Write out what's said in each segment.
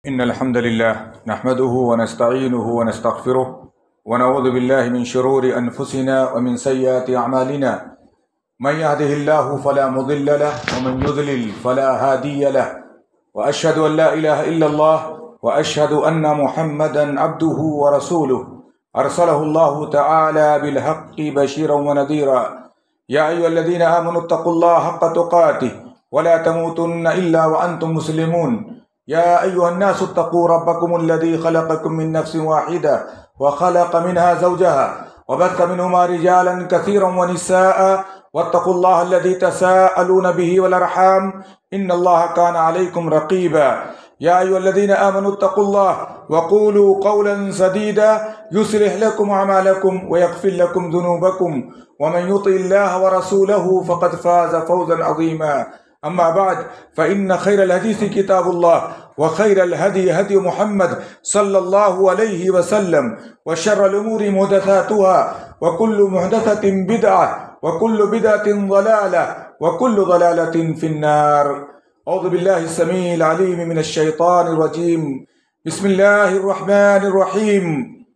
إن الحمد لله نحمده ونستعينه ونستغفره ونعوذ بالله من شرور أنفسنا ومن سيئات أعمالنا. من يهده الله فلا مضل له ومن يضلل فلا هادي له، وأشهد أن لا إله إلا الله وأشهد أن محمدا عبده ورسوله أرسله الله تعالى بالحق بشيرا ونذيرا. يا أيها الذين آمنوا اتقوا الله حق تقاته ولا تموتن إلا وأنتم مسلمون. يا أيها الناس اتقوا ربكم الذي خلقكم من نفس واحدة وخلق منها زوجها وبث منهما رجالا كثيرا ونساء واتقوا الله الذي تساءلون به والأرحام إن الله كان عليكم رقيبا. يا أيها الذين آمنوا اتقوا الله وقولوا قولا سديدا يصلح لكم أعمالكم ويغفر لكم ذنوبكم ومن يطع الله ورسوله فقد فاز فوزا عظيما. أما بعد فإن خير الحديث كتاب الله وخير الهدي هدي محمد صلى الله عليه وسلم وشر الأمور محدثاتها وكل محدثة بدعة وكل بدعة ضلالة وكل ضلالة في النار. أعوذ بالله السميع العليم من الشيطان الرجيم. بسم الله الرحمن الرحيم.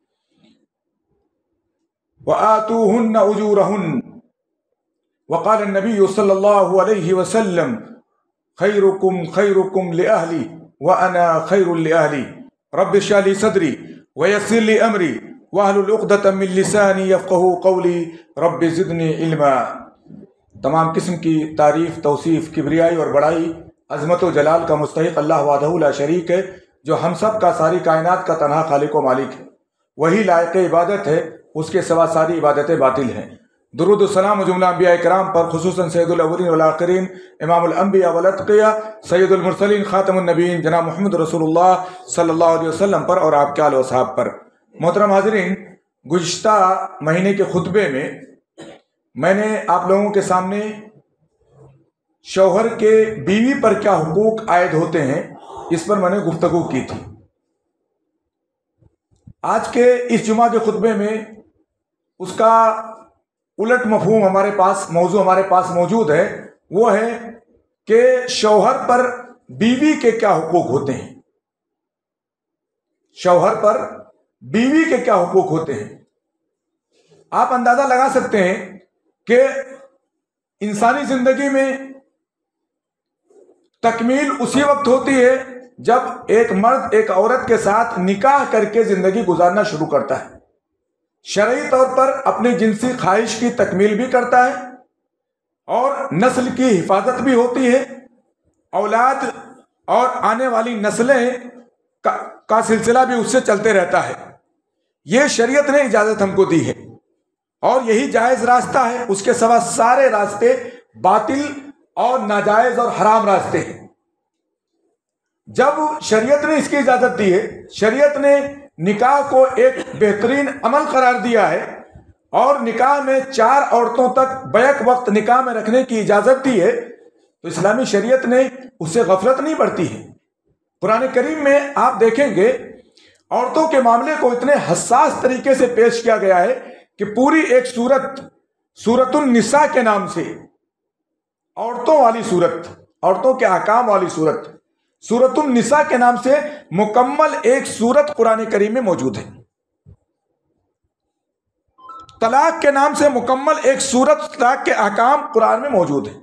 وآتوهن أجورهن. وقال النبي صلى الله عليه وسلم خيركم خيركم لأهلي وأنا خير لأهلي. رب اشرح لي صدري ويسر لي أمري واحلل عقدة من لساني يفقهوا قولي رب زدني علما. تمام قسم کی تعریف، توصیف، کبریائی اور بڑائی، عظمت و جلال کا مستحق اللہ وحدہ لا شریک ہے، جو ہم سب کا، ساری کائنات کا تنہا خالق و مالک ہے. وہی لائق عبادت ہے، اس کے سوا ساری عبادتیں باطل ہیں. درود و سلام و جملہ انبیاء کرام پر، خصوصاً سید الاولین والآخرین، امام الانبیاء والاتقیاء، سید المرسلین، خاتم النبیین، جناب محمد رسول اللہ صلی اللہ علیہ وسلم پر اور آپ کے آل و اصحاب پر. محترم حاضرین، گزشتہ مہینے کے خطبے میں نے آپ لوگوں کے سامنے شوہر کے بیوی پر کیا حقوق عائد ہوتے ہیں اس پر میں نے گفتگو کی تھی. آج کے اس جمعہ کے خطبے میں اس کا الٹ مفہوم موضوع ہمارے پاس موجود ہے. وہ ہے کہ شوہر پر بیوی کے کیا حقوق ہوتے ہیں. شوہر پر بیوی کے کیا حقوق ہوتے ہیں. آپ اندازہ لگا سکتے ہیں کہ انسانی زندگی میں تکمیل اسی وقت ہوتی ہے جب ایک مرد ایک عورت کے ساتھ نکاح کر کے زندگی گزارنا شروع کرتا ہے. شرعی طور پر اپنی جنسی خواہش کی تکمیل بھی کرتا ہے اور نسل کی حفاظت بھی ہوتی ہے. اولاد اور آنے والی نسلیں کا سلسلہ بھی اس سے چلتے رہتا ہے. یہ شریعت نے اجازت ہم کو دی ہے اور یہی جائز راستہ ہے. اس کے سوا سارے راستے باطل اور ناجائز اور حرام راستے ہیں. جب شریعت نے اس کی اجازت دی ہے، شریعت نے نکاح کو ایک بہترین عمل قرار دیا ہے اور نکاح میں 4 عورتوں تک بیک وقت نکاح میں رکھنے کی اجازت دی ہے، تو اسلامی شریعت نے اس سے غفلت نہیں برتی ہے. قرآن کریم میں آپ دیکھیں گے عورتوں کے معاملے کو اتنے حساس طریقے سے پیش کیا گیا ہے کہ پوری ایک سورۃ النساء کے نام سے، عورتوں والی سورت، عورتوں کے احکام والی سورت، سورۃ النساء کے نام سے مکمل ایک سورت قرآن کریم میں موجود ہے. طلاق کے نام سے مکمل ایک سورت، طلاق کے احکام قرآن میں موجود ہیں.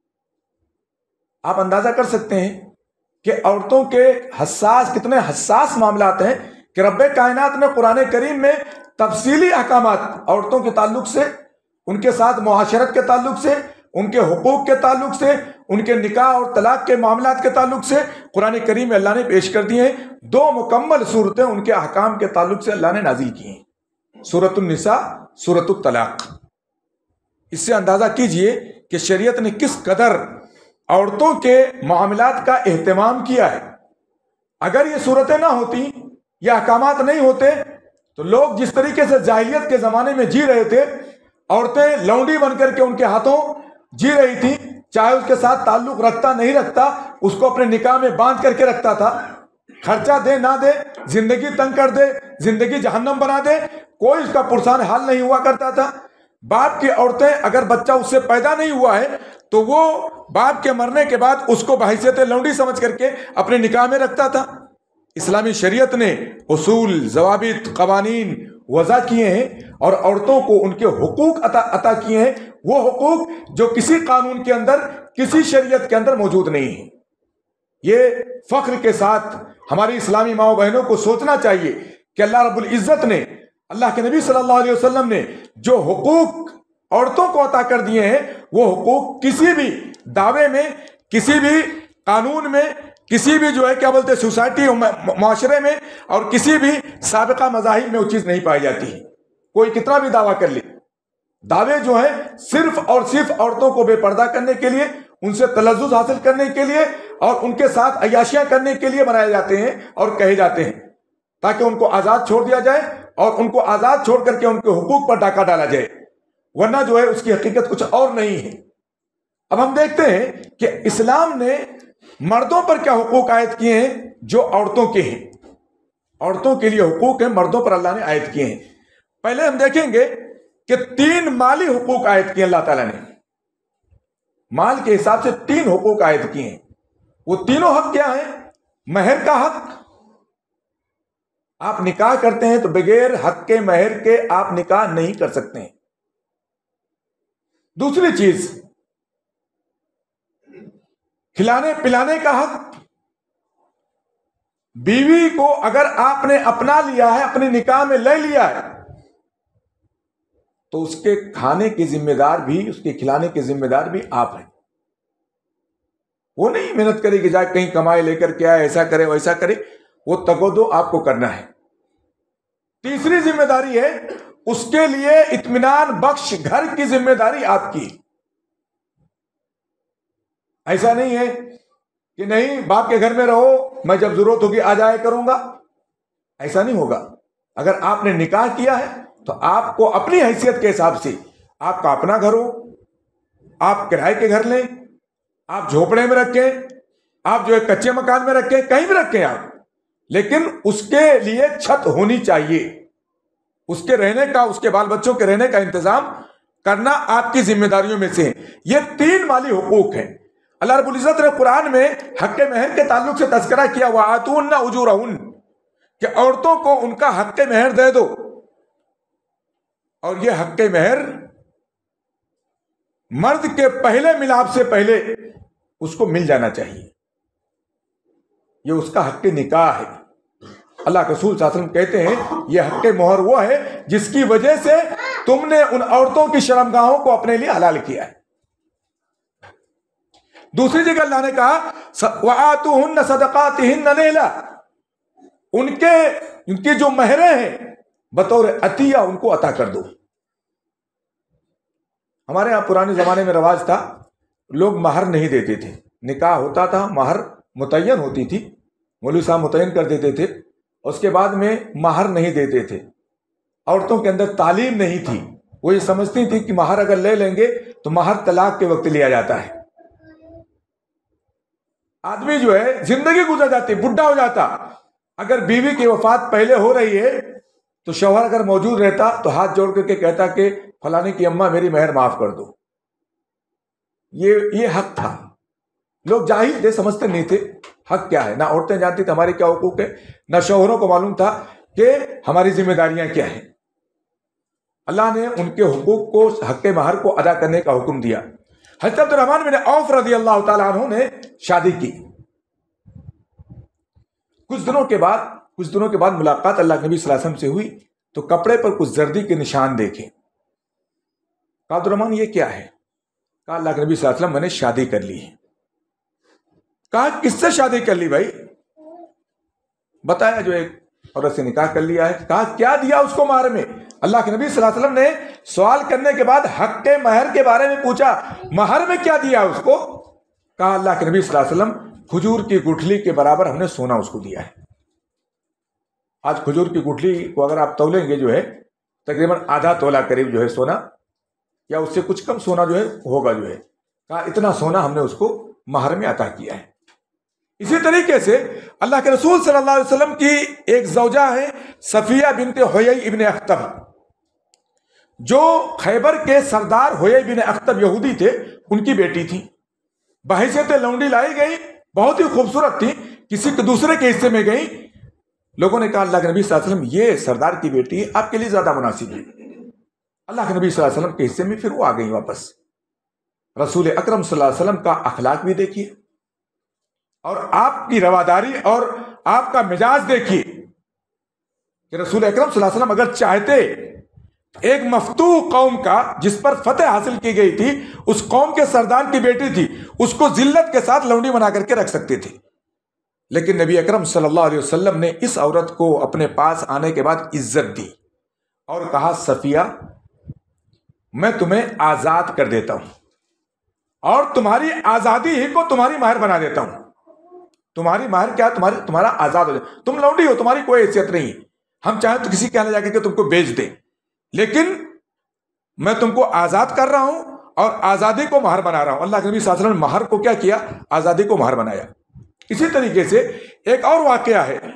آپ اندازہ کر سکتے ہیں کہ عورتوں کے کتنے حساس معاملات ہیں کہ رب کائنات نے قرآن کریم میں تفصیلی احکامات عورتوں کے تعلق سے، ان کے ساتھ معاشرت کے تعلق سے، ان کے حقوق کے تعلق سے، ان کے نکاح اور طلاق کے معاملات کے تعلق سے قرآن کریم میں اللہ نے پیش کر دی ہیں. 2 مکمل صورتیں ان کے احکام کے تعلق سے اللہ نے نازل کی ہیں، سورۃ النساء، سورۃ الطلاق. اس سے اندازہ کیجئے کہ شریعت نے کس قدر عورتوں کے معاملات کا اہتمام کیا ہے. اگر یہ صورتیں نہ ہوتی، یہ احکامات نہیں ہوتے، تو لوگ جس طریقے سے جاہلیت کے زمانے میں جی رہے تھے، عورتیں لونڈی بن کر کے ان کے ہاتھوں جی رہی تھی، چاہے اس کے ساتھ تعلق رکھتا نہیں رکھتا، اس کو اپنے نکاح میں باندھ کر کے رکھتا تھا. خرچہ دے نہ دے، زندگی تنگ کر دے، زندگی جہنم بنا دے، کوئی اس کا پرسان حال نہیں ہوا کرتا تھا. باپ کی عورتیں اگر بچہ اس سے پیدا نہیں ہوا ہے تو وہ باپ کے مرنے کے بعد اس کو بحیثیت لونڈی سمجھ کر کے اپنے نکاح میں رکھتا تھا. اسلامی شریعت نے اصول، ضوابط، قوانین وضع کیے ہیں اور عورتوں کو ان کے حقوق عطا کیے ہیں، وہ حقوق جو کسی قانون کے اندر، کسی شریعت کے اندر موجود نہیں ہیں۔ یہ فخر کے ساتھ ہماری اسلامی ماؤں بہنوں کو سوچنا چاہیے کہ اللہ رب العزت نے، اللہ کے نبی صلی اللہ علیہ وسلم نے جو حقوق عورتوں کو عطا کر دیے ہیں، وہ حقوق کسی بھی دعوے میں، کسی بھی قانون میں، کسی بھی جو ہے کیا بولتے سوسائٹی معاشرے میں اور کسی بھی سابقہ مذاہب میں وہ چیز نہیں پائی جاتی ہے۔ کوئی کتنا بھی دعویٰ کر لے، دعوے جو ہیں صرف اور صرف عورتوں کو بے پردہ کرنے کے لیے، ان سے تلذذ حاصل کرنے کے لیے اور ان کے ساتھ عیاشیاں کرنے کے لیے بنائے جاتے ہیں اور کہے جاتے ہیں، تاکہ ان کو آزاد چھوڑ دیا جائے اور ان کو آزاد چھوڑ کر کے ان کے حقوق پر ڈاکہ ڈالا جائے، ورنہ جو ہے اس کی حقیقت کچھ اور نہیں ہے۔ اب ہم دیکھتے ہیں کہ اسلام نے مردوں پر کیا حقوق عائد کیے ہیں جو عورتوں کے ہیں۔ عورتوں کے لیے حقوق ہیں، مردوں پر اللہ نے عائد کیے ہیں۔ پہلے ہم دیکھیں گے کہ 3 مالی حقوق عائد کیے اللہ تعالیٰ نے، مال کے حساب سے 3 حقوق عائد کیے ہیں۔ وہ تینوں حق کیا ہیں؟ مہر کا حق، آپ نکاح کرتے ہیں تو بغیر حق کے مہر کے آپ نکاح نہیں کر سکتے ہیں۔ دوسری چیز کھلانے پلانے کا حق، بیوی کو اگر آپ نے اپنا لیا ہے، اپنے نکاح میں لے لیا ہے، تو اس کے کھانے کی ذمہ دار بھی، اس کے کھلانے کے ذمہ دار بھی آپ ہیں۔ وہ نہیں محنت کرے کہ جائے کہیں کمائے لے کر کے آئے، ایسا کرے ویسا کرے، وہ تگودو آپ کو کرنا ہے۔ تیسری ذمہ داری ہے اس کے لیے اطمینان بخش گھر کی ذمہ داری آپ کی۔ ایسا نہیں ہے کہ نہیں باپ کے گھر میں رہو، میں جب ضرورت ہوگی آ جایا کروں گا، ایسا نہیں ہوگا۔ اگر آپ نے نکاح کیا ہے تو آپ کو اپنی حیثیت کے حساب سے، آپ کا اپنا گھر ہو، آپ کرائے کے گھر لیں، آپ جھوپڑے میں رکھیں، آپ جو ہے کچے مکان میں رکھیں، کہیں بھی رکھیں آپ، لیکن اس کے لیے چھت ہونی چاہیے، اس کے رہنے کا، اس کے بال بچوں کے رہنے کا انتظام کرنا آپ کی ذمہ داریوں میں سے ہے۔ یہ 3 مالی حقوق ہیں۔ اللہ رب العزت نے قرآن میں حق مہر کے تعلق سے تذکرہ کیا، وَآتُوهُنَّ أُجُورَهُنَّ، کہ عورتوں کو ان کا حق مہر دے دو، اور یہ حق مہر مرد کے پہلے ملاپ سے پہلے اس کو مل جانا چاہیے، یہ اس کا حق نکاح ہے۔ اللہ کے رسول صلی اللہ علیہ وسلم کہتے ہیں یہ حق مہر وہ ہے جس کی وجہ سے تم نے ان عورتوں کی شرمگاہوں کو اپنے لیے حلال کیا ہے۔ دوسری جگہ اللہ نے کہا وَآتُوهُنَّ صَدَقَاتِهِنَّ نِحْلًا، ان کی جو مہریں ہیں بطور عطیہ ان کو عطا کر دو۔ ہمارے ہاں پرانے زمانے میں رواج تھا، لوگ مہر نہیں دیتے تھے، نکاح ہوتا تھا، مہر متعین ہوتی تھی، مولوی صاحب متعین کر دیتے تھے، اس کے بعد میں مہر نہیں دیتے تھے۔ عورتوں کے اندر تعلیم نہیں تھی، وہ یہ سمجھتی تھی کہ مہر اگر لے لیں گے تو مہر طلاق کے وقت لیا جاتا ہے۔ آدمی جو ہے زندگی گزر جاتی، بڈھا ہو جاتا، اگر بیوی کی وفات پہلے ہو رہی ہے تو شوہر اگر موجود رہتا تو ہاتھ جوڑ کر کے کہتا کہ فلانے کی اماں میری مہر معاف کر دو۔ یہ حق تھا، لوگ جاہل تھے، سمجھتے نہیں تھے حق کیا ہے، نہ عورتیں جانتی تھیں ہمارے کیا حقوق ہے، نہ شوہروں کو معلوم تھا کہ ہماری ذمہ داریاں کیا ہیں۔ اللہ نے ان کے حقوق کو، حق مہر کو ادا کرنے کا حکم دیا۔ حضرت عبد الرحمن بن عوف رضی اللہ تعالیٰ عنہ نے شادی کی، کچھ دنوں کے بعد ملاقات اللہ کے نبی صلی اللہ علیہ وسلم سے ہوئی تو کپڑے پر کچھ زردی کے نشان دیکھے۔ کہا عبد الرحمن یہ کیا ہے؟ کہا اللہ کے نبی صلی اللہ علیہ وسلم میں نے شادی کر لی ہے۔ کہا کس سے شادی کر لی بھائی؟ بتایا جو ایک عورت سے نکاح کر لیا ہے۔ کہا کیا دیا اس کو مہر میں؟ اللہ کے نبی صلی اللہ علیہ وسلم نے سوال کرنے کے بعد حق مہر کے بارے میں پوچھا، مہر میں کیا دیا اس کو؟ کہا اللہ کے نبی صلی اللہ علیہ وسلم کھجور کی گٹھلی کے برابر ہم نے سونا اس کو دیا ہے۔ آج کھجور کی گٹھلی کو اگر آپ تولیں گے جو ہے تقریباً آدھا تولہ قریب جو ہے سونا، یا اس سے کچھ کم سونا جو ہے ہوگا جو ہے۔ کہا اتنا سونا ہم نے اس کو مہر میں عطا کیا ہے۔ اسی طریقے سے اللہ کے رسول صلی اللہ علیہ وسلم کی ایک زوجہ ہے صفیہ بنت حیی ابن اخطب، جو خیبر کے سردار حیی بن اخطب یہودی تھے، ان کی بیٹی تھی، بحیثیت لونڈی لائی گئی، بہت ہی خوبصورت تھی، کسی دوسرے کے حصے میں گئی، لوگوں نے کہا اللہ کے نبی صلی اللہ علیہ وسلم یہ سردار کی بیٹی آپ کے لیے زیادہ مناسب ہے۔ اللہ کے نبی صلی اللہ علیہ وسلم کے حصے میں پھر وہ آ گئی واپس۔ رسول اکرم صلی اللہ علیہ وسلم کا اخلاق بھی دیکھیے اور آپ کی رواداری اور آپ کا مزاج دیکھیے کہ رسول اکرم صلی اللہ علیہ وسلم اگر چاہتے ایک مفتوح قوم کا جس پر فتح حاصل کی گئی تھی، اس قوم کے سردار کی بیٹی تھی، اس کو ذلت کے ساتھ لونڈی بنا کر کے رکھ سکتے تھے، لیکن نبی اکرم صلی اللہ علیہ وسلم نے اس عورت کو اپنے پاس آنے کے بعد عزت دی اور کہا صفیہ میں تمہیں آزاد کر دیتا ہوں اور تمہاری آزادی ہی کو تمہاری مہر بنا دیتا ہوں۔ تمہاری مہر کیا؟ تمہارا آزاد ہو جائے، تم لونڈی ہو، تمہاری کوئی حیثیت نہیں، ہم چاہیں تو کسی کے یہاں جا کے تم کو بیچ دیں، لیکن میں تم کو آزاد کر رہا ہوں اور آزادی کو مہر بنا رہا ہوں۔ اللہ کے نبی صلی اللہ علیہ وسلم نے مہر کو کیا کیا؟ آزادی کو مہر بنایا۔ اسی طریقے سے ایک اور واقعہ ہے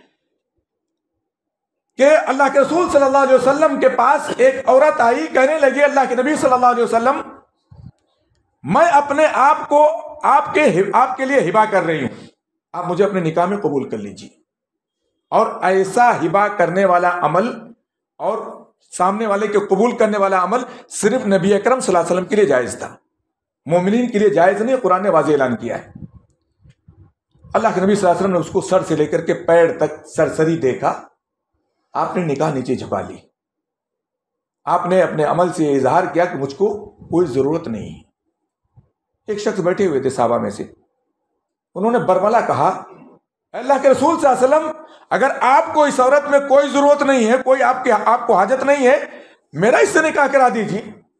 کہ اللہ کے رسول صلی اللہ علیہ وسلم کے پاس ایک عورت آئی، کہنے لگی اللہ کے نبی صلی اللہ علیہ وسلم میں اپنے آپ کو آپ کے لیے ہبہ کر رہی ہوں، آپ مجھے اپنے نکاح میں قبول کر لیجیے۔ اور ایسا ہبہ کرنے والا عمل اور سامنے والے کے قبول کرنے والا عمل صرف نبی اکرم صلی اللہ علیہ وسلم کے لیے جائز تھا، مومنین کے لیے جائز نہیں۔ قرآن نے واضح اعلان کیا ہے۔ اللہ کے نبی صلی اللہ علیہ وسلم نے اس کو سر سے لے کر کے پیر تک سرسری دیکھا، آپ نے نکاح نیچے جھکا لی، آپ نے اپنے عمل سے اظہار کیا کہ مجھ کو کوئی ضرورت نہیں ہے۔ ایک شخص بیٹھے ہوئے تھے صحابہ میں سے، انہوں نے برملا کہا اللہ کے رسول صلی اللہ علیہ وسلم اگر آپ کو اس عورت میں کوئی ضرورت نہیں ہے، کوئی آپ کو حاجت نہیں ہے، میرا اس سے نکاح کرا دیجیے۔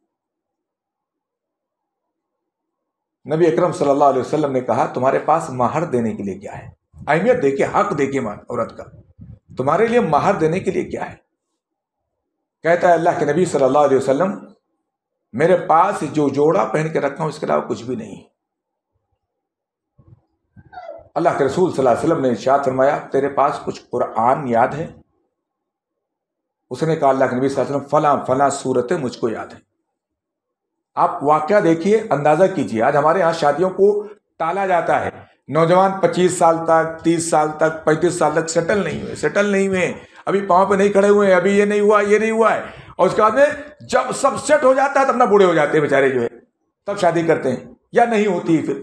نبی اکرم صلی اللہ علیہ وسلم نے کہا تمہارے پاس مہر دینے کے لیے کیا ہے؟ اہمیت دیکھیے، حق دیکھیے عورت کا، تمہارے لیے مہر دینے کے لیے کیا ہے؟ کہتا ہے اللہ کے نبی صلی اللہ علیہ وسلم میرے پاس جو جوڑا پہن کے رکھا ہوں اس کے علاوہ کچھ بھی نہیں۔ اللہ کے رسول صلی اللہ علیہ وسلم نے ارشاد فرمایا تیرے پاس کچھ قرآن یاد ہے؟ اس نے کہا اللہ کے نبی صلی اللہ علیہ وسلم فلاں فلاں صورتیں مجھ کو یاد ہیں۔ آپ واقعہ دیکھیے، اندازہ کیجیے، آج ہمارے ہاں شادیوں کو ٹالا جاتا ہے، نوجوان 25 سال تک 30 سال تک 35 سال تک سیٹل نہیں ہوئے، ابھی پاؤں پہ نہیں کھڑے ہوئے ہیں، ابھی یہ نہیں ہوا ہے، اور اس کے بعد میں جب سب سیٹ ہو جاتا ہے تب نہ بوڑھے ہو جاتے ہیں بیچارے جو ہے، تب شادی کرتے ہیں یا نہیں ہوتی۔ پھر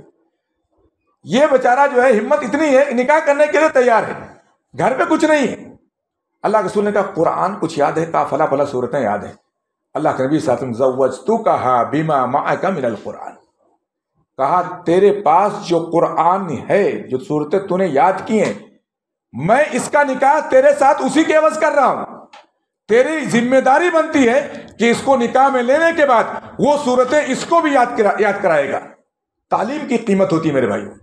یہ بیچارہ جو ہے ہمت اتنی ہے نکاح کرنے کے لیے تیار ہے، گھر پہ کچھ نہیں ہے۔ اللہ کے رسول نے کہا قرآن کچھ یاد ہے؟ کہا فلاں فلاں صورتیں یاد ہیں۔ اللہ کے نبی صلی اللہ علیہ وسلم زوجتکھا بما معک من القرآن، کہا تیرے پاس جو قرآن ہے، جو صورتیں تو نے یاد کی ہیں، میں اس کا نکاح تیرے ساتھ اسی کے عوض کر رہا ہوں۔ تیری ذمہ داری بنتی ہے کہ اس کو نکاح میں لینے کے بعد وہ صورتیں اس کو بھی یاد کرائے گا۔ تعلیم کی قیمت ہوتی ہے میرے بھائیوں،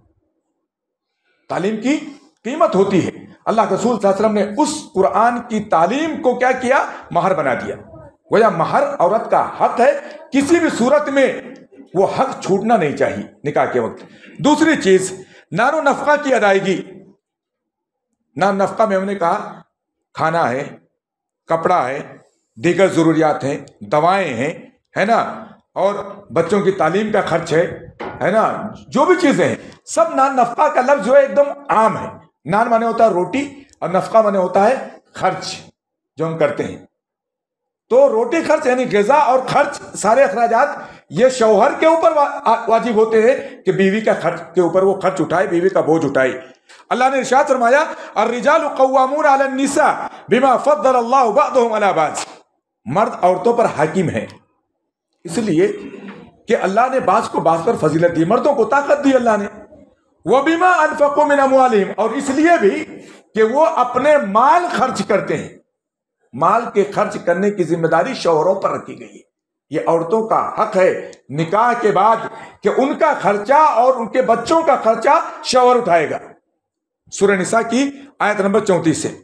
تعلیم کی قیمت ہوتی ہے۔ اللہ کے رسول صلی اللہ علیہ وسلم نے اس قرآن کی تعلیم کو کیا کیا؟ مہر بنا دیا۔ گویا مہر عورت کا حق ہے، کسی بھی صورت میں وہ حق چھوٹنا نہیں چاہیے نکاح کے وقت۔ دوسری چیز نان و نفقہ کی ادائیگی۔ نان نفقہ میں ہم نے کہا کھانا ہے، کپڑا ہے، دیگر ضروریات ہیں، دوائیں ہیں، ہے نا، اور بچوں کی تعلیم کا خرچ ہے نا، جو بھی چیزیں ہیں سب نان نفقہ کا لفظ جو ہے ایک دم عام ہے۔ نان مانے ہوتا ہے روٹی اور نفقہ مانے ہوتا ہے خرچ جو ہم کرتے ہیں۔ تو روٹی خرچ یعنی غذا اور خرچ، سارے اخراجات یہ شوہر کے اوپر واجب ہوتے ہیں کہ بیوی کا خرچ کے اوپر وہ خرچ اٹھائے، بیوی کا بوجھ اٹھائے۔ اللہ نے ارشاد فرمایا الرجال قوامون علی النساء بما فضل اللہ بعضهم علی بعض، مرد عورتوں پر حاکم ہیں اس لیے کہ اللہ نے بعض کو بعض پر فضیلت دی، مردوں کو طاقت دی اللہ نے۔ وبما انفقوا من اموالهم، اور اس لیے بھی کہ وہ اپنے مال خرچ کرتے ہیں، مال کے خرچ کرنے کی ذمہ داری شوہروں پر رکھی گئی ہے۔ یہ عورتوں کا حق ہے نکاح کے بعد کہ ان کا خرچہ اور ان کے بچوں کا خرچہ شوہر اٹھائے گا۔ سورہ نساء کی آیت نمبر 34 سے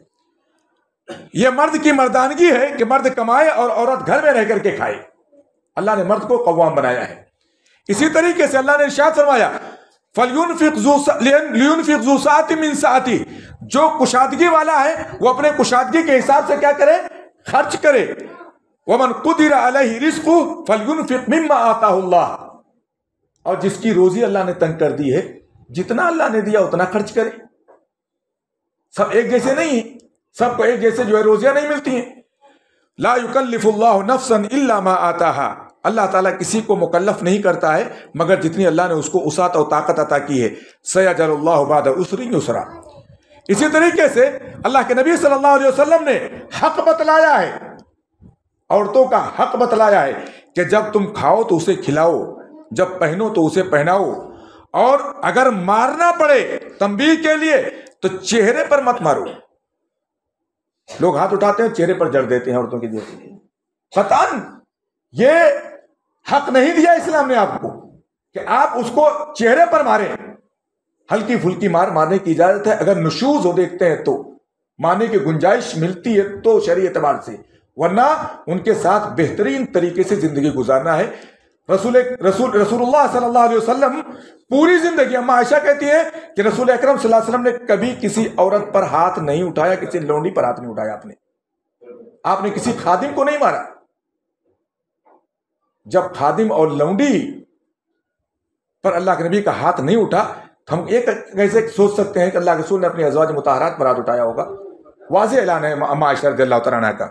یہ مرد کی مردانگی ہے کہ مرد کمائے اور عورت گھر میں رہ کر کے کھائے۔ اللہ نے مرد کو قوام بنایا ہے۔ اسی طریقے سے اللہ نے ارشاد فرمایا فَلْيُنْفِقْ ذُو سَعَةٍ مِّن سَعَتِهِ، جو کشادگی والا ہے وہ اپنے کشادگی کے حساب سے کیا کرے؟ خرچ کرے۔ وَمَنْ قُدِرَ عَلَيْهِ رِزْقُهُ فَلْيُنْفِقْ مِمَّا آتَاهُ اللَّهُ، اور جس کی روزی اللہ نے تنگ کر دی ہے جتنا اللہ نے دیا اتنا خرچ کرے۔ سب ایک جیسے نہیں ہیں، سب کو ایک جیسے جو ہے روزیاں نہیں ملتی ہیں. لا یکلف اللہ نفسا الا ما آتاها. اللہ تعالیٰ کسی کو مکلف نہیں کرتا ہے مگر جتنی اللہ نے اس کو وسعت اور طاقت عطا کی ہے. سیجعل اللہ بعد عسر یسرا. اسی طریقے سے اللہ کے نبی صلی اللہ علیہ وسلم نے حق بتلایا ہے، عورتوں کا حق بتلایا ہے کہ جب تم کھاؤ تو اسے کھلاؤ، جب پہنو تو اسے پہناؤ، اور اگر مارنا پڑے تنبیہ کے لیے تو چہرے پر مت مارو. لوگ ہاتھ اٹھاتے ہیں چہرے پر جڑ دیتے ہیں عورتوں کے جیسے. قطعاً یہ حق نہیں دیا اسلام نے آپ کو کہ آپ اس کو چہرے پر ماریں. ہلکی پھلکی مارنے کی اجازت ہے اگر نشوز ہو دیکھتے ہیں تو، مارنے کی گنجائش ملتی ہے تو شرعی اعتبار سے، ورنہ ان کے ساتھ بہترین طریقے سے زندگی گزارنا ہے. رسول اللہ صلی اللہ علیہ وسلم پوری زندگی، اما عائشہ کہتی ہے کہ رسول اکرم صلی اللہ علیہ وسلم نے کبھی کسی عورت پر ہاتھ نہیں اٹھایا، کسی لونڈی پر ہاتھ نہیں اٹھایا. آپ نے کسی خادم کو نہیں مارا. جب خادم اور لونڈی پر اللہ کے نبی کا ہاتھ نہیں اٹھا تو ہم ایک کیسے سوچ سکتے ہیں کہ اللہ کے رسول نے اپنی ازواج مطہرات پر ہاتھ اٹھایا ہوگا. واضح اعلان ہے اما عائشہ رضی اللہ تعالیٰ عنہا کا.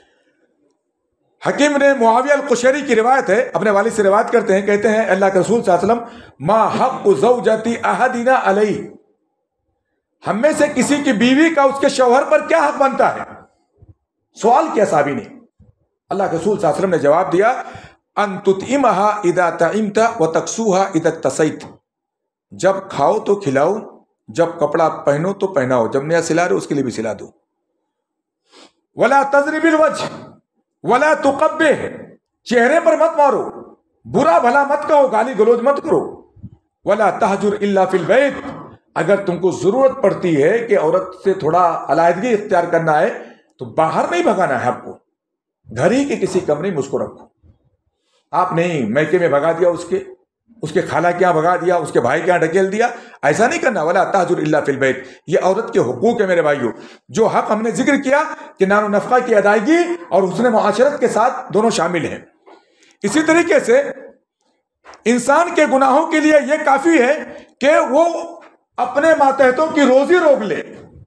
حکیم نے معاویہ القشیری کی روایت ہے، اپنے والد سے روایت کرتے ہیں، کہتے ہیں اللہ کے رسول صلی اللہ علیہ وسلم ما حق زوجتی احدنا علیہ. ہم میں سے کسی کی بیوی کا اس کے شوہر پر کیا حق بنتا ہے؟ سوال کیا صحابی نے. اللہ کے رسول صلی اللہ علیہ وسلم نے جواب دیا ان تطعمها اذا طعمت وتكسوها اذا اكتسيت. جب کھاؤ تو کھلاؤ، جب کپڑا پہنو تو پہناؤ، جب نیا سلا رہے اس کے لیے بھی سلا دو. ولا تضرب الوجه ولا تقبح. چہرے پر مت مارو، برا بھلا مت کہو، گالی گلوچ مت کرو. ولا تہجر الا فی البیت. اگر تم کو ضرورت پڑتی ہے کہ عورت سے تھوڑا علیحدگی اختیار کرنا ہے تو باہر نہیں بھگانا ہے آپ کو، گھر ہی کے کسی کمرے میں اس کو رکھو. آپ نہیں میکے میں بھگا دیا، اس کے خالہ کے یہاں بھگا دیا، اس کے بھائی کے یہاں ڈھکیل دیا، ایسا نہیں کرنا. ولا تہجر الا فی البیت. یہ عورت کے حقوق ہے میرے بھائیوں. جو حق ہم نے ذکر کیا کہ نان و نفقہ کی ادائیگی اور حسن معاشرت کے ساتھ دونوں شامل ہیں. اسی طریقے سے انسان کے گناہوں کے لیے یہ کافی ہے کہ وہ اپنے ماتحتوں کی روزی روک لے.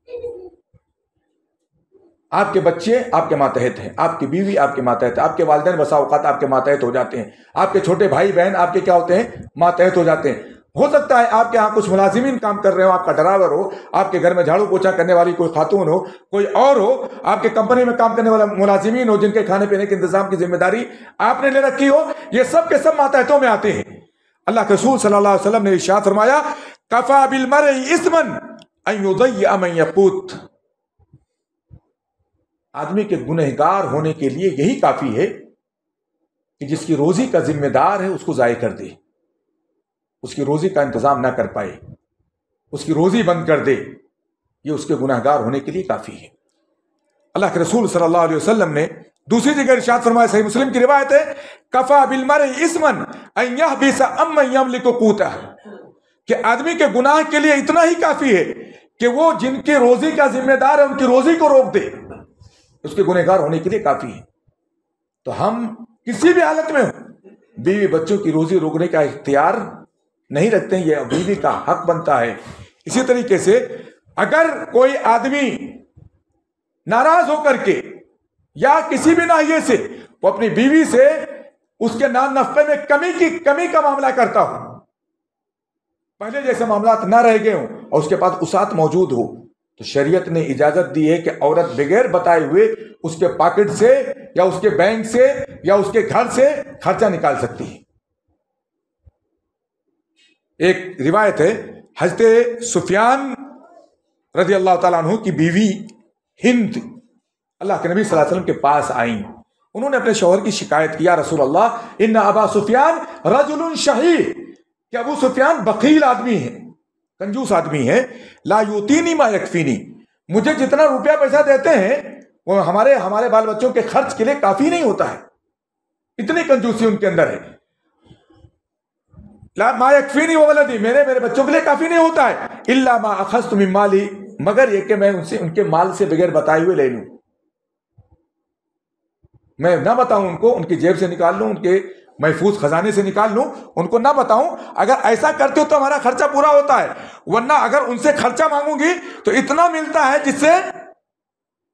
آپ کے بچے آپ کے ماتحت ہیں، آپ کی بیوی آپ کے ماتحت ہے، آپ کے والدین بسا اوقات آپ کے ماتحت ہو جاتے ہیں، آپ کے چھوٹے بھائی بہن آپ کے کیا ہوتے ہیں؟ ماتحت ہو جاتے ہیں. ہو سکتا ہے آپ کے ہاں کچھ ملازمین کام کر رہے ہو، آپ کا ڈرائیور ہو، آپ کے گھر میں جھاڑو پوچھا کرنے والی کوئی خاتون ہو، کوئی اور ہو، آپ کے کمپنی میں کام کرنے والا ملازمین ہو جن کے کھانے پینے کے انتظام کی ذمہ داری آپ نے لے رکھی ہو. یہ سب کے سب ماتحتوں میں آتے ہیں. اللہ کے رسول صلی اللہ علیہ وسلم نے ارشاد فرمایا کفا بالمرء اثما ان یضیع من یقوت. آدمی کے گنہگار ہونے کے لیے یہی کافی ہے کہ جس کی روزی کا ذمہ دار ہے اس کو ضائع کر دے، اس کی روزی کا انتظام نہ کر پائے، اس کی روزی بند کر دے. یہ اس کے گنہگار ہونے کے لیے کافی ہے. اللہ کے رسول صلی اللہ علیہ وسلم نے دوسری جگہ ارشاد فرمایا، صحیح مسلم کی روایت ہے کفا بالمرء اثما ان یحبس عمن یملک قوتہ. کہ آدمی کے گناہ کے لیے اتنا ہی کافی ہے کہ وہ جن کی روزی کا ذمہ دار ہے ان کی روزی کو روک دے، اس کے گنہگار ہونے کے لیے کافی ہے. تو ہم کسی بھی حالت میں ہوں بیوی بچوں کی روزی روکنے کا اختیار نہیں رکھتے ہیں، یہ بیوی کا حق بنتا ہے. اسی طریقے سے اگر کوئی آدمی ناراض ہو کر کے یا کسی بھی ناحیے سے وہ اپنی بیوی سے اس کے نان نفقے میں کمی کا معاملہ کرتا ہو، پہلے جیسے معاملات نہ رہ گئے ہوں اور اس کے پاس وسعت موجود ہو، تو شریعت نے اجازت دی ہے کہ عورت بغیر بتائے ہوئے اس کے پاکٹ سے یا اس کے بینک سے یا اس کے گھر سے خرچہ نکال سکتی ہے. ایک روایت ہے حضرت سفیان رضی اللہ تعالیٰ عنہ کی بیوی ہند اللہ کے نبی صلی اللہ علیہ وسلم کے پاس آئیں. انہوں نے اپنے شوہر کی شکایت کی، یا رسول اللہ ان ابا سفیان رجل شحیح، کہ ابو سفیان بخیل آدمی ہے، کنجوس آدمی ہے. لا یوتینی ما یکفینی، مجھے جتنا روپیہ پیسہ دیتے ہیں وہ ہمارے بال بچوں کے خرچ کے لیے کافی نہیں ہوتا ہے، اتنی کنجوسی ان کے اندر ہے. لا ما یکفینی وولدی، میرے بچوں کے لیے کافی نہیں ہوتا ہے. الا ما اخذت من مالی، مگر یہ کہ میں ان کے مال سے بغیر بتائے ہوئے لے لوں، میں نہ بتاؤں ان کو، ان کی جیب سے نکال لوں، ان کے محفوظ خزانے سے نکال لوں، ان کو نہ بتاؤں. اگر ایسا کرتے ہو تو ہمارا خرچہ پورا ہوتا ہے، ورنہ اگر ان سے خرچہ مانگوں گی تو اتنا ملتا ہے جس سے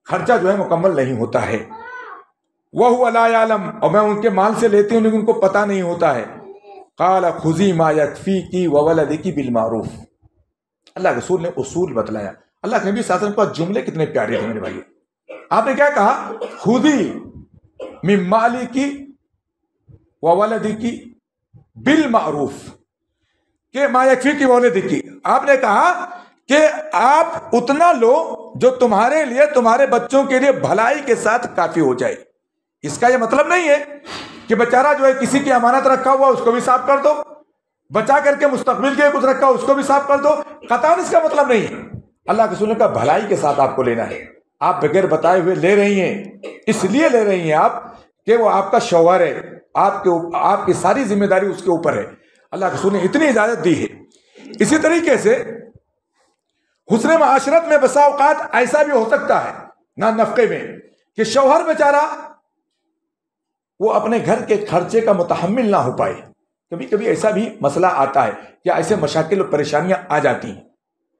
خرچہ جو ہے مکمل نہیں ہوتا ہے. وَهُوَ لَا يَعْلَمُ، اور میں ان کے مال سے لیتی ہوں لیکن ان کو پتہ نہیں ہوتا ہے. قَالَ خُذِي مَا يَكْفِيكِ وَوَلَدِكِ بِالْمَعْرُوفِ. اللہ کے رسول نے اصول بتلایا. اللہ کے نبی صلی اللہ علیہ وسلم کے جملے کتنے پیارے تھے میرے بھائی. آپ نے کیا کہا؟ خُذِي مِن مَالِكِ وَوَلَدِكِ بِالْمَعْرُوفِ، کہ ما یکفیکِ وَوَلَدِكِ. آپ نے کہا کہ آپ اتنا لو جو تمہارے لیے، تمہارے بچوں کے لیے بھلائی کے ساتھ کافی ہو جائے. اس کا یہ مطلب نہیں ہے کہ بیچارہ جو ہے کسی کی امانت رکھا ہوا اس کو بھی صاف کر دو، بچا کر کے مستقبل کے کچھ رکھا اس کو بھی صاف کر دو. قطعاً اس کا مطلب نہیں ہے. اللہ کے رسول نے کہا بھلائی کے ساتھ آپ کو لینا ہے. آپ بغیر بتائے ہوئے لے رہی ہیں، اس لیے لے رہی ہیں آپ کہ وہ آپ کا شوہر ہے، آپ کی ساری ذمہ داری اس کے اوپر ہے. اللہ کے رسول نے اتنی اجازت دی ہے. اسی طریقے سے حسن معاشرت میں بسا اوقات ایسا بھی ہو سکتا ہے نہ نفقے میں کہ شوہر بیچارہ وہ اپنے گھر کے خرچے کا متحمل نہ ہو پائے. کبھی کبھی ایسا بھی مسئلہ آتا ہے کہ ایسے مشاکل اور پریشانیاں آ جاتی ہیں.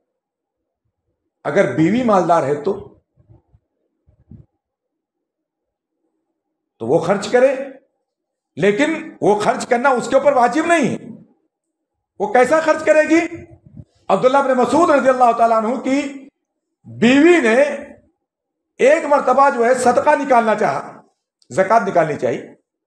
اگر بیوی مالدار ہے تو وہ خرچ کرے، لیکن وہ خرچ کرنا اس کے اوپر واجب نہیں ہے. وہ کیسا خرچ کرے گی؟ عبداللہ بن مسعود رضی اللہ تعالیٰ عنہ کی بیوی نے ایک مرتبہ جو ہے صدقہ نکالنا چاہا، زکوٰۃ نکالنی چاہیے.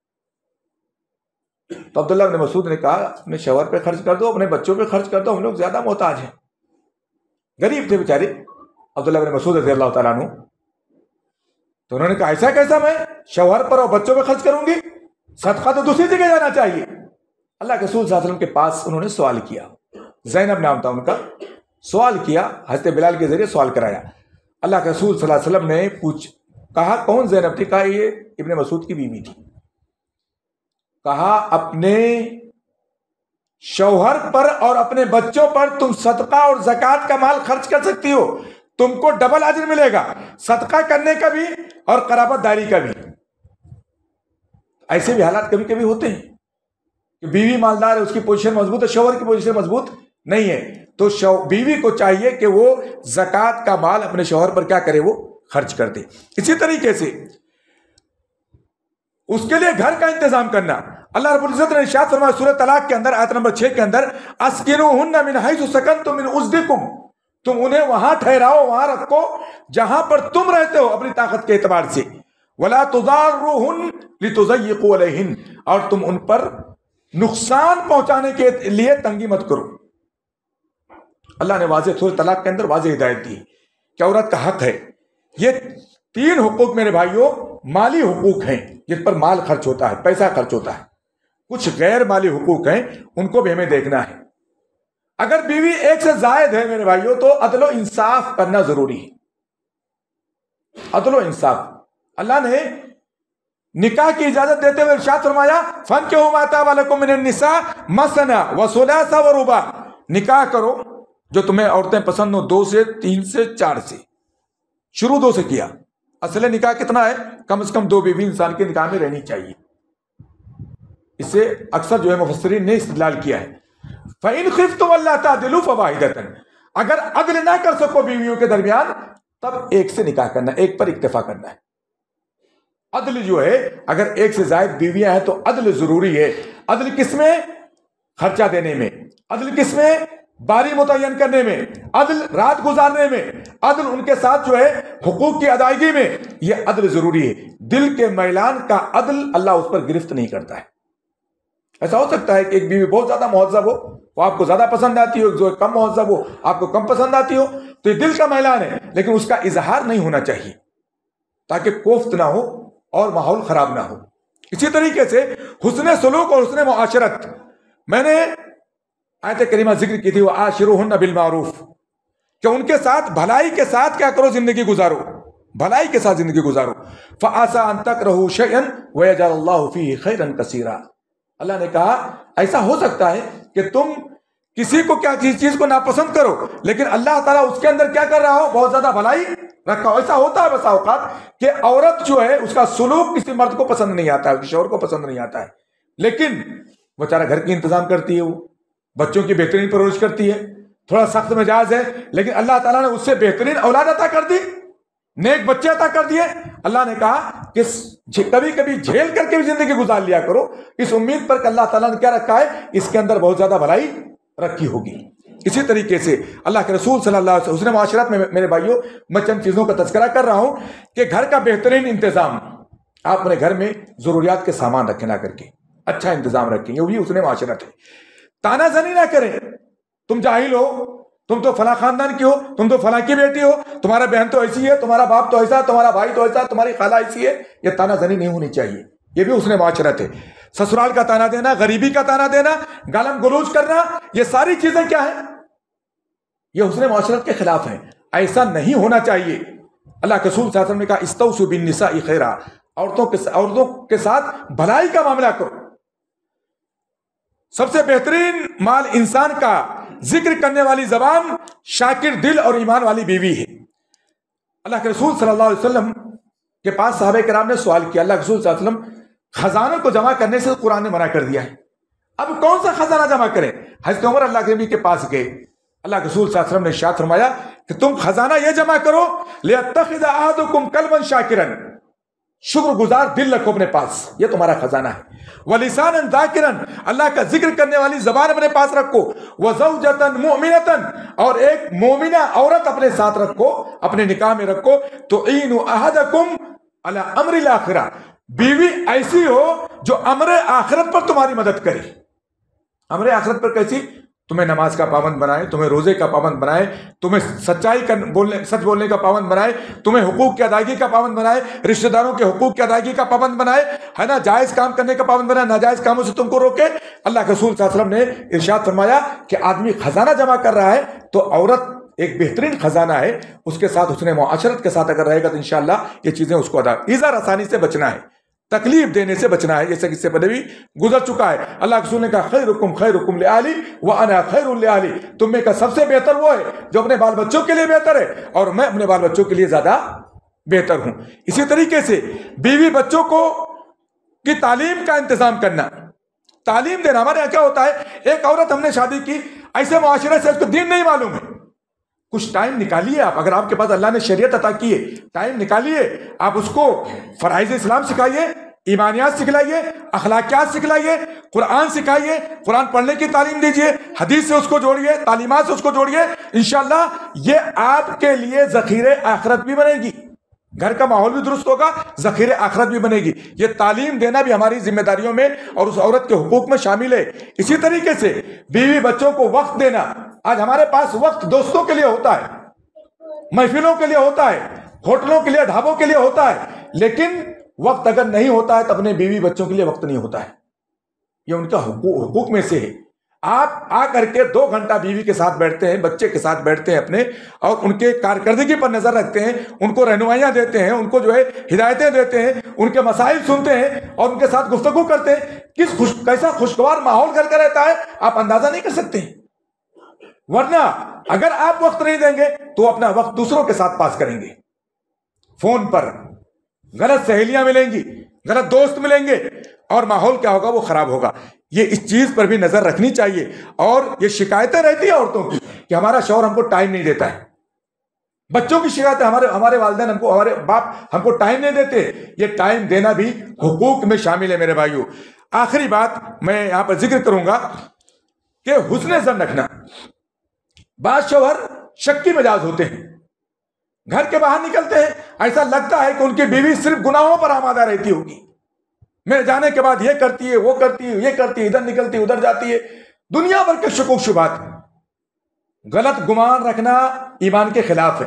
تو عبداللہ بن مسعود نے کہا اپنے شوہر پہ خرچ کر دو، اپنے بچوں پہ خرچ کر دو، ہم لوگ زیادہ محتاج ہیں. غریب تھے بیچارے عبداللہ بن مسعود رضی اللہ تعالیٰ عنہ. تو انہوں نے کہا ایسا کیسا میں شوہر پر اور بچوں پہ خرچ کروں گی؟ صدقہ تو دوسری جگہ جانا چاہیے. اللہ کے رسول صلی اللہ علیہ وسلم کے پاس انہوں نے سوال کیا. زینب نام تھا ان کا. سوال کیا، حضرت بلال کے ذریعے سوال کرایا. اللہ کے رسول صلی اللہ علیہ وسلم نے کہا کون زینب تھی؟ کہا یہ ابن مسعود کی بیوی تھی. کہا اپنے شوہر پر اور اپنے بچوں پر تم صدقہ اور زکوٰۃ کا مال خرچ کر سکتی ہو، تم کو ڈبل اجر ملے گا، صدقہ کرنے کا بھی اور قرابت داری کا بھی. ایسے بھی حالات کبھی کبھی ہوتے ہیں کہ بیوی مالدار ہے، اس کی پوزیشن مضبوط ہے، شوہر کی پوزیشن مضبوط نہیں ہے، تو بیوی کو چاہیے کہ وہ زکوٰۃ کا مال اپنے شوہر پر کیا کرے؟ وہ خرچ کر دے. اسی طریقے سے اس کے لیے گھر کا انتظام کرنا. اللہ رب العزت نے ارشاد فرمایا سورہ طلاق کے اندر آیت نمبر 6 کے اندر اسکنوہن من حیث سکنتم من وجدکم، تم انہیں وہاں ٹھہراؤ، وہاں رکھو جہاں پر تم رہتے ہو اپنی طاقت کے اعتبار سے. ولا تضاروہن لتضیقوا علیہن، اور تم ان پر نقصان پہنچانے کے لیے تنگی مت کرو. اللہ نے واضح سورہ طلاق کے اندر واضح ہدایت دی کہ عورت کا حق ہے. یہ 3 حقوق میرے بھائیوں مالی حقوق ہیں جن پر مال خرچ ہوتا ہے، پیسہ خرچ ہوتا ہے. کچھ غیر مالی حقوق ہیں، ان کو بھی ہمیں دیکھنا ہے. اگر بیوی ایک سے زائد ہے میرے بھائیوں تو عدل و انصاف کرنا ضروری ہے. عدل و انصاف. اللہ نے نکاح کی اجازت دیتے ہوئے ارشاد فرمایا فَانكِحُوا مَا طَابَ لَكُم مِّنَ النِّسَاءِ مَثْنَىٰ وَثُلَاثَ وَرُبَاعَ، نکاح کرو جو تمہیں عورتیں پسند ہو، 2 سے 3 سے 4 سے. شروع 2 سے کیا. اصل نکاح کتنا ہے؟ کم از کم 2 بیوی انسان کے نکاح میں رہنی چاہیے. اس سے اکثر جو ہے مفسرین نے استدلال کیا ہے فَإِنْ خِفْتُمْ أَلَّا تَعْدِلُوا فَوَاحِدَةً، اگر عدل نہ کر سکو بیویوں کے درمیان تب ایک سے نکاح کرنا، ایک پر اکتفا کرنا ہے. عدل جو ہے اگر ایک سے زائد بیویاں ہیں تو عدل ضروری ہے. عدل کس میں؟ خرچہ دینے میں. عدل کس میں؟ باری متعین کرنے میں. عدل رات گزارنے میں. عدل ان کے ساتھ جو ہے حقوق کی ادائیگی میں. یہ عدل ضروری ہے. دل کے میلان کا عدل اللہ اس پر گرفت نہیں کرتا ہے. ایسا ہو سکتا ہے کہ ایک بیوی بہت زیادہ مہذب ہو، وہ آپ کو زیادہ پسند آتی ہو، جو کم مہذب ہو آپ کو کم پسند آتی ہو، تو یہ دل کا میلان ہے، لیکن اس کا اظہار نہیں ہونا چاہیے تاکہ کوفت نہ ہو اور ماحول خراب نہ ہو. اسی طریقے سے حسن سلوک اور حسن معاشرت، میں نے آیت کریمہ ذکر کی تھی وَعَاشِرُوهُنَّ بِالْمَعْرُوفِ، کہ ان کے ساتھ بھلائی کے ساتھ کیا کرو؟ زندگی گزارو، بھلائی کے ساتھ زندگی گزارو. فَعَسَىٰ أَن تَكْرَهُوا شَيْئًا وَيَجْعَلَ اللَّهُ فِيهِ خَيْرًا كَثِيرًا. اللہ نے کہا ایسا ہو سکتا ہے کہ تم کسی کو کیا چیز کو ناپسند کرو لیکن اللہ تعالیٰ اس کے اندر کیا کر رہا ہو؟ بہت زیادہ بھلائی رکھا ہو. ایسا ہوتا ہے بسا اوقات کہ عورت جو ہے اس کا سلوک کسی مرد کو پسند نہیں آتا ہے، اس کے شوہر کو پسند نہیں آتا ہے، لیکن بیچارہ گھر کی انتظام کرتی ہے، وہ بچوں کی بہترین پرورش کرتی ہے، تھوڑا سخت مزاج ہے، لیکن اللہ تعالیٰ نے اس سے بہترین اولاد عطا کر دی. نیک بچے عطا کر دیے. اللہ نے کہا کہ کبھی کبھی جھیل کر کے بھی زندگی گزار لیا کرو, اس امید پر کہ اللہ تعالیٰ نے کیا رکھا ہے, اس کے اندر بہت زیادہ بھلائی رکھی ہوگی. اسی طریقے سے اللہ کے رسول صلی اللہ علیہ وسلم حسن معاشرت میں میرے بھائیوں میں چند چیزوں کا تذکرہ کر رہا ہوں کہ گھر کا بہترین انتظام, آپ اپنے گھر میں ضروریات کے سامان رکھیں نہ کر کے, اچھا انتظام رکھیں, یہ بھی حسن معاشرت ہے. تانا زنی نہ کریں, تم جاہل ہو, تم تو فلاں خاندان کی ہو, تم تو فلاں کی بیٹی ہو, تمہارا بہن تو ایسی ہے, تمہارا باپ تو ایسا, تمہارا بھائی تو ایسا, تمہاری خالہ ایسی ہے. یہ تانا زنی نہیں ہونی چاہیے, یہ بھی حسن معاشرت ہے. سسرال کا تانا دینا, غریبی کا تانا دینا, گالم گلوچ کرنا, یہ ساری چیزیں کیا ہیں, یہ حسن معاشرت کے خلاف ہیں. ایسا نہیں ہونا چاہیے. اللہ کے رسول صلی اللہ علیہ وسلم نے کہا استوصوا بالنساء خیرا, عورتوں کے ساتھ بھلائی کا معاملہ کرو. سب سے بہترین مال انسان کا ذکر کرنے والی زبان, شاکر دل اور ایمان والی بیوی ہے. اللہ کے رسول صلی اللہ علیہ وسلم کے پاس صحابہ کرام نے سوال کیا, اللہ کے رسول صلی اللہ علیہ وسلم خزانوں کو جمع کرنے سے قرآن نے منع کر دیا ہے, اب کون سا خزانہ جمع کریں؟ حضرت عمر اللہ کے نبی کے پاس گئے. اللہ کے رسول صلی اللہ علیہ وسلم نے ارشاد فرمایا کہ تم خزانہ یہ جمع کرو لِيَتَّخِذَ أَحَدُكُمْ قَلْبًا شَاكِرًا, شکر گزار دل رکھو اپنے پاس, یہ تمہارا خزانہ ہے. وَلِسَانًا ذَاكِرًا, اللہ کا ذکر کرنے والی زبان اپنے پاس رکھو. وَزَوْجَةً مُؤْمِنَةً, اور ایک مومنہ عورت اپنے ساتھ رکھو, اپنے نکاح میں رکھو. تُعِينُ أَحَدَكُمْ عَلَى أَمْرِ الْآخِرَةِ, بیوی ایسی ہو جو امر آخرت پر تمہاری مدد کرے. امر آخرت پر کیسی؟ تمہیں نماز کا پابند بنائے, تمہیں روزے کا پابند بنائے, تمہیں سچ بولنے کا پابند بنائے, تمہیں حقوق کی ادائیگی کا پابند بنائے, رشتہ داروں کے حقوق کی ادائیگی کا پابند بنائے, ہے نا, جائز کام کرنے کا پابند بنائے, ناجائز کاموں سے تم کو روکے. اللہ کے رسول صلی اللہ علیہ وسلم نے ارشاد فرمایا کہ آدمی خزانہ جمع کر رہا ہے تو عورت ایک بہترین خزانہ ہے, اس کے ساتھ حسن معاشرت کے ساتھ اگر رہے گا تو انشاءاللہ یہ چیزیں اس کو ایزا رسانی سے بچنا ہے, تکلیف دینے سے بچنا ہے, جیسے کہ اس سے پہلے بھی گزر چکا ہے. اللہ کے رسول نے کہا خیرکم خیرکم لأہلی وأنا خیر لأہلی, تم میں کا سب سے بہتر وہ ہے جو اپنے بال بچوں کے لیے بہتر ہے, اور میں اپنے بال بچوں کے لیے زیادہ بہتر ہوں. اسی طریقے سے بیوی بچوں کو کی تعلیم کا انتظام کرنا, تعلیم دینا. ہمارے یہاں کیا ہوتا ہے, ایک عورت ہم نے شادی کی, ایسے معاشرے سے اس کو دین نہیں معلوم ہے. کچھ ٹائم نکالیے آپ, اگر آپ کے پاس اللہ نے شریعت عطا کی ہے, ٹائم نکالیے, آپ اس کو فرائض اسلام سکھائیے, ایمانیات سکھلائیے, اخلاقیات سکھلائیے, قرآن سکھائیے, قرآن پڑھنے کی تعلیم دیجیے, حدیث سے اس کو جوڑیے, تعلیمات سے اس کو جوڑیے. انشاءاللہ یہ آپ کے لیے ذخیرے آخرت بھی بنے گی, گھر کا ماحول بھی درست ہوگا, ذخیرے آخرت بھی بنے گی. یہ تعلیم دینا بھی ہماری ذمہ داریوں میں اور اس عورت کے حقوق میں شامل ہے. اسی طریقے سے بیوی بچوں کو وقت دینا. آج ہمارے پاس وقت دوستوں کے لیے ہوتا ہے, محفلوں کے لیے ہوتا ہے, ہوٹلوں کے لیے, ڈھابوں کے لیے ہوتا ہے, لیکن وقت اگر نہیں ہوتا ہے تو اپنے بیوی بچوں کے لیے وقت نہیں ہوتا ہے. یہ ان کا حقوق میں سے ہے. آپ آ کر کے 2 گھنٹہ بیوی کے ساتھ بیٹھتے ہیں, بچے کے ساتھ بیٹھتے ہیں اپنے, اور ان کے کارکردگی پر نظر رکھتے ہیں, ان کو رہنمائیاں دیتے ہیں, ان کو جو ہے ہدایتیں دیتے ہیں, ان کے مسائل سنتے ہیں اور ان کے ساتھ گفتگو کرتے ہیں. کیسا خوشگوار ماحول گھر کا رہتا ہے آپ اندازہ نہیں کر سکتے ہیں. ورنہ اگر آپ وقت نہیں دیں گے تو اپنا وقت دوسروں کے ساتھ پاس کریں گے. فون پر غلط سہیلیاں ملیں گی, غلط دوست ملیں گے, اور ماحول کیا ہوگا, وہ خراب ہوگا. یہ اس چیز پر بھی نظر رکھنی چاہیے. اور یہ شکایتیں رہتی ہیں عورتوں کی کہ ہمارا شوہر ہم کو ٹائم نہیں دیتا ہے. بچوں کی شکایتیں, ہمارے والدین ہم کو, ہمارے باپ ہم کو ٹائم نہیں دیتے. یہ ٹائم دینا بھی حقوق میں شامل ہے میرے بھائیوں. آخری بات میں یہاں پر ذکر کروں گا کہ حسن ظن رکھنا. بعض شوہر شکی مزاج ہوتے ہیں, گھر کے باہر نکلتے ہیں, ایسا لگتا ہے کہ ان کی بیوی صرف گناہوں پر آمادہ رہتی ہوگی. میرے جانے کے بعد یہ کرتی ہے, وہ کرتی ہے, یہ کرتی ہے, ادھر نکلتی ہے, ادھر جاتی ہے, دنیا بھر کے شکوک شبہات. غلط گمان رکھنا ایمان کے خلاف ہے.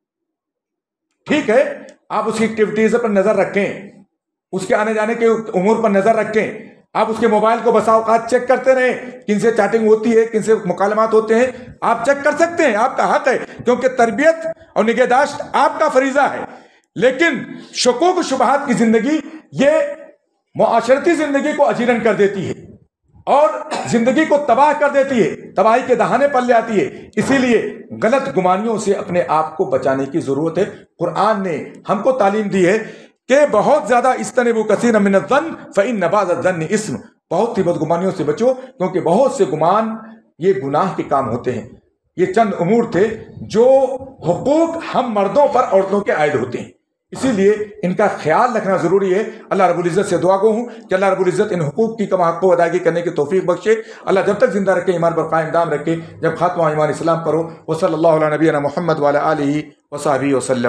ٹھیک ہے, آپ اس کی ایکٹیویٹیز پر نظر رکھیں, اس کے آنے جانے کے امور پر نظر رکھیں, آپ اس کے موبائل کو بسا اوقات چیک کرتے رہیں, کن سے چیٹنگ ہوتی ہے, کن سے مکالمات ہوتے ہیں, آپ چیک کر سکتے ہیں, آپ کا حق ہے, کیونکہ تربیت اور نگہداشت آپ کا فریضہ ہے. لیکن شکوک و شبہات کی زندگی یہ معاشرتی زندگی کو اجیرن کر دیتی ہے اور زندگی کو تباہ کر دیتی ہے, تباہی کے دہانے پر لے آتی ہے. اسی لیے غلط گمانیوں سے اپنے آپ کو بچانے کی ضرورت ہے. قرآن نے ہم کو تعلیم دی ہے کہ بہت زیادہ اجتنبوا کثیرا من الظن فإن بعض الظن اثم, بہت سی بدگمانیوں سے بچو کیونکہ بہت سے گمان یہ گناہ کے کام ہوتے ہیں. یہ چند امور تھے جو حقوق ہم مردوں پر عورتوں کے عائد ہوتے ہیں، اسی لیے ان کا خیال رکھنا ضروری ہے۔ اللہ رب العزت سے دعا گو ہوں کہ اللہ رب العزت ان حقوق کی کما حق کو ادائیگی کرنے کی توفیق بخشے۔ اللہ جب تک زندہ رکھے، ایمان پر قائم دام رکھے، جب خاتمہ ایمان اسلام پر ہو۔ وصلی اللہ علیہ نبینا محمد وعلی آلہ وصحبہ وسلم۔